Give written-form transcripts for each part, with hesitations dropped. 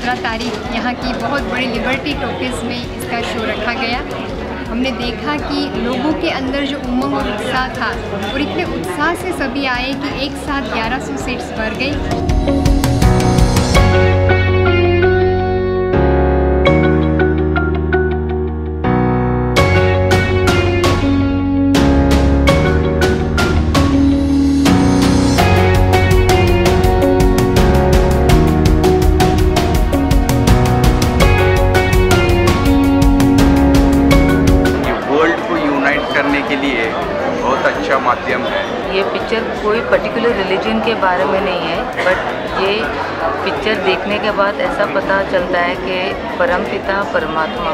17 तारीख यहाँ की बहुत बड़ी लिबर्टी टॉकीज में इसका शो रखा गया। हमने देखा कि लोगों के अंदर जो उमंग और उत्साह था और इतने उत्साह से सभी आए कि एक साथ 1100 सीट्स भर गई। करने के लिए बहुत अच्छा माध्यम है। ये पिक्चर कोई पर्टिकुलर रिलीजन के बारे में नहीं है, बट ये पिक्चर देखने के बाद ऐसा पता चलता है कि परमपिता परमात्मा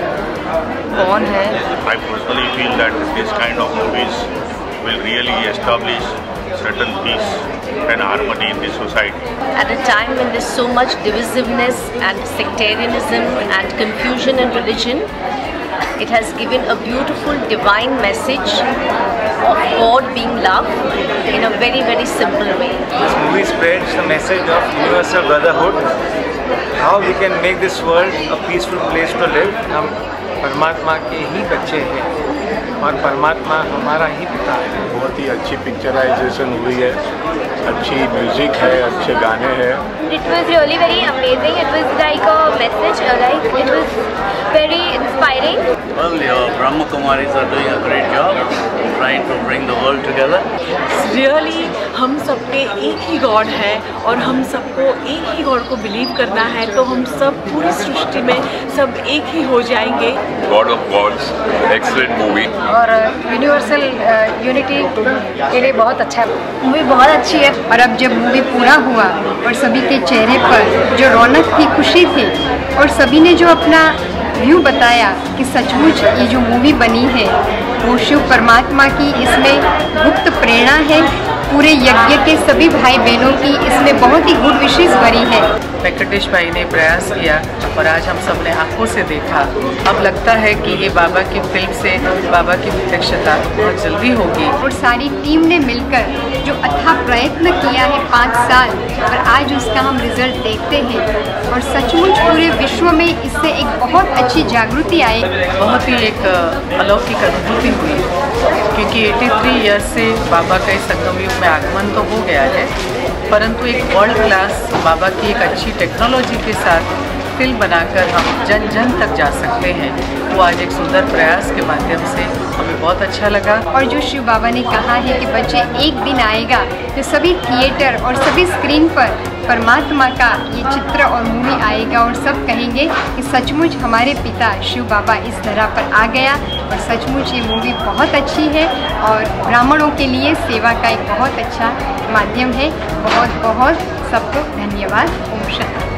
कौन है। I personally feel that this kind of movies will really establish certain peace and harmony in the society. At a time when there's so much divisiveness and sectarianism and confusion in religion, it has given a beautiful divine message of God being love in a very, very simple way. This movie spreads the message of universal brotherhood, how we can make this world a peaceful place to live. हम परमात्मा के ही बच्चे हैं और परमात्मा हमारा ही पिता है। बहुत ही अच्छी पिक्चराइजेशन हुई है, अच्छी म्यूजिक है, अच्छे गाने हैं। It was really very amazing. It was like a message, it was very inspiring. Well, your Brahma Kumaris are doing a great job trying to bring the world together. Really, हम सब पे एक ही God है और हम सबको एक ही God को बिलीव करना है, तो हम सब पूरी सृष्टि में सब एक ही हो जाएंगे। God of Gods, excellent movie. और यूनिवर्सल यूनिटी के लिए बहुत अच्छा है। मूवी बहुत अच्छी है और अब जब मूवी पूरा हुआ और सभी के चेहरे पर जो रौनक थी, खुशी थी और सभी ने जो अपना व्यू बताया कि सचमुच ये जो मूवी बनी है वो शिव परमात्मा की इसमें गुप्त प्रेरणा है। पूरे यज्ञ के सभी भाई बहनों की इसमें बहुत ही गुड विशेष भरी है। वेंकटेश भाई ने प्रयास किया और आज हम सब ने आंखों से देखा। अब लगता है कि ये बाबा की फिल्म से बाबा की प्रत्यक्षता बहुत जल्दी होगी। और सारी टीम ने मिलकर जो अथाह प्रयत्न किया है 5 साल और आज उसका हम रिजल्ट देखते हैं और सचमुच पूरे विश्व में इससे एक बहुत अच्छी जागृति आई। बहुत ही एक अलौकिक अनुभूति हुई क्योंकि 83 ईयर्स से बाबा का इस संगम युग में आगमन तो हो गया है, परंतु एक वर्ल्ड क्लास बाबा की एक अच्छी टेक्नोलॉजी के साथ फिल्म बनाकर हम जन जन तक जा सकते हैं। वो आज एक सुंदर प्रयास के माध्यम से हमें बहुत अच्छा लगा। और जो शिव बाबा ने कहा है कि बच्चे एक दिन आएगा जो सभी थिएटर और सभी स्क्रीन पर परमात्मा का ये चित्र और मूवी आएगा और सब कहेंगे कि सचमुच हमारे पिता शिव बाबा इस धरा पर आ गया। और सचमुच ये मूवी बहुत अच्छी है और ब्राह्मणों के लिए सेवा का एक बहुत अच्छा माध्यम है। बहुत बहुत सबको धन्यवाद। ओम शांति।